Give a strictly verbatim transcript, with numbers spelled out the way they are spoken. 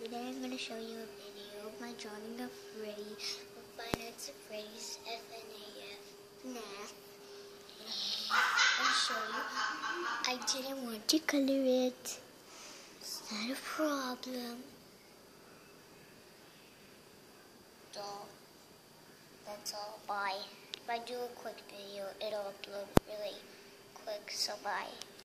Today I'm going to show you a video of my drawing of Freddy with Five Nights at Freddy's F N A F Fnaf. I'll show you. I didn't want to color it. It's not a problem. So, that's all. Bye. If I do a quick video, it'll upload really quick, so bye.